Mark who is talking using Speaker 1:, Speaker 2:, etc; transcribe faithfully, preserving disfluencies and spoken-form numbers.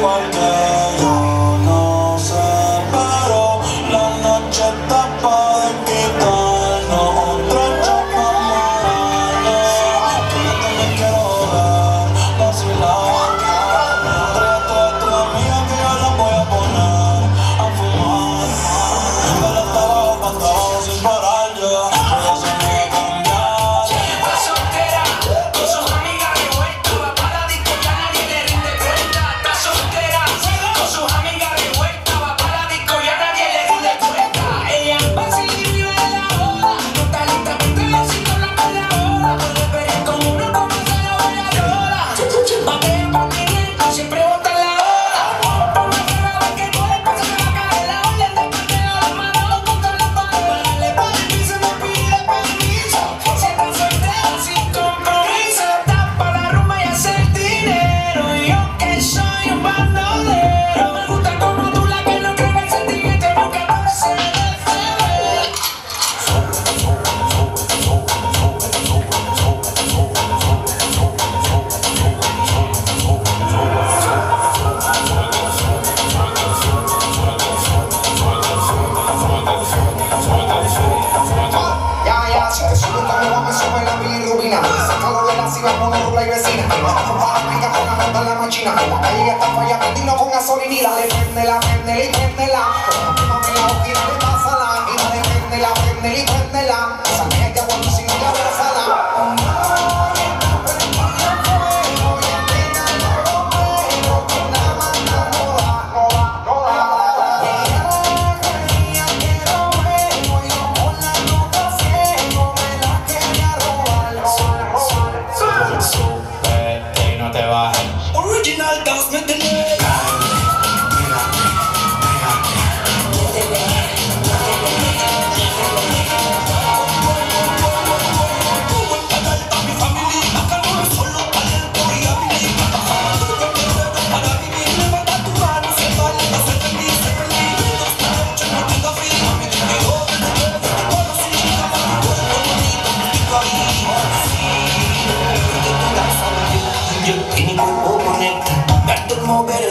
Speaker 1: igual que yo, no sé, pero la noche está pa' de quitarnos otra chapa morada. Que yo también quiero ver, vacilar. Trae a todas tus amigas que yo las voy a poner a fumar. Pero hasta abajo, pa' abajo sin parar ya. Ella se me va a cambiar.
Speaker 2: Está soltera, con sus amigas de vuelta. Va pa' la disco, ya nadie le rinde cuenta. Está soltera, con sus amigas de vuelta. Va pa' la disco, ya nadie le rinde cuenta. Ella va sin vive de la boda. No está lista para entregar si no la pone ahora. Puede pelear con uno como se lo ve a Lola. Batea pa' quinientos, siempre bota en la hora. Por una prueba de que no le pasa, se va a caer la orden de parteo. Las manos contra la pared. Para darle pa' el piso no pide permiso. Si está soltera sin compromiso, está pa' la rumba y hacer dinero. Y yo que soy un bandolero, me gusta como tú, la que no cree en el sentimiento. Nunca catorce de febrero.
Speaker 3: Ya, ya, si te sube esta nueva me sube la bilirrubina. Sácalo de la ciba con la rula y vecina. Vamos para la venga con la monta en la machina. La calle ya está fallando, dilo con gasolina y dale, préndela, préndela y préndela. Tómame la hoja y dale, pásala. Y dale, préndela, préndela y préndela. Esa vieja es de aguantísimo y abrázala.
Speaker 2: Sube y no te bajes.
Speaker 1: Original dance, métele.
Speaker 2: Yo y mi cuerpo conecta, tanto mover